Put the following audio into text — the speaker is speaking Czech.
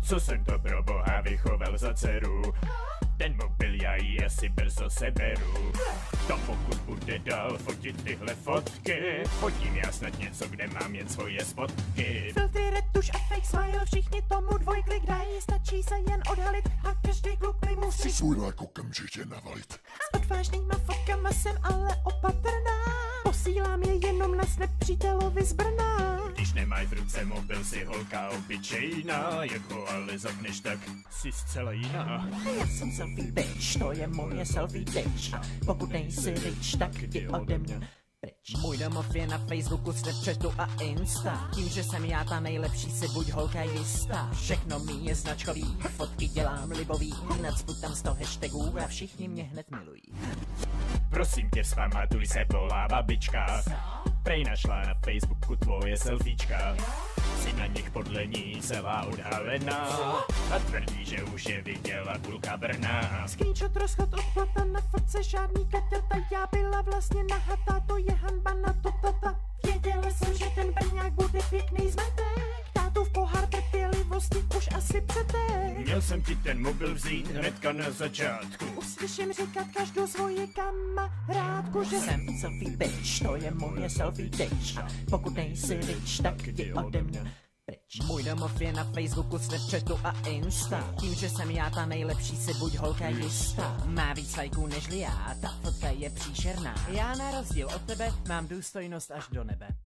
Co jsem to pro boha vychoval za dceru? Ten mobil já jí asi brzo seberu. To pokud bude dál fotit tyhle fotky, fotím já snad něco, kde mám jen svoje spotky. Filtry, retuš a fake smile, všichni tomu dvojklik dají, stačí se jen odhalit a každý kluk mi musí svůj like okamžitě navalit. S odvážnýma fotkama jsem ale opatrná, posílám je jenom na snap přítelovi z Brna. Když nemáš v ruce mobil, si holka obyčejná, jako ale zapneš, tak jsi zcela jiná. Já jsem selfie bitch, to je moje selfie bitch. Pokud nejsi rich, tak jdi ode mě pryč. Můj domov je na Facebooku, Snapchatu a Insta. Tím, že jsem já ta nejlepší, si buď holka jistá. Všechno mi je značkový, fotky dělám libový, nacpu tam 100 hashtagů a všichni mě hned milují. Prosím tě, vzpamatuj se, volá babička. Prej našla na Facebooku tvoje selfiečka. Si na nich podle ní celá odhalená a tvrdí, že už je viděla půlka Brna. Screenshot rozchod odplata, na fotce žádný kaťata, já byla vlastně nahatá, to je hanba na to tata. Věděla jsem, že ten Brňák bude pěkný zmetek, tátův pohár trpělivosti už asi přetek. Měl jsem ti ten mobil vzít hnedka na začátku. Uslyším říkat každou svoji kamarádku, že jsem selfie bitch, to je moje selfie bitch. Pokud nejsi rich, tak jdi ode mě pryč. Můj domov je na Facebooku, Snapchatu a Insta. Tím, že jsem já ta nejlepší, si buď holka jistá. Má víc lajků nežli já, ta fotka je příšerná. Já na rozdíl od tebe mám důstojnost až do nebe.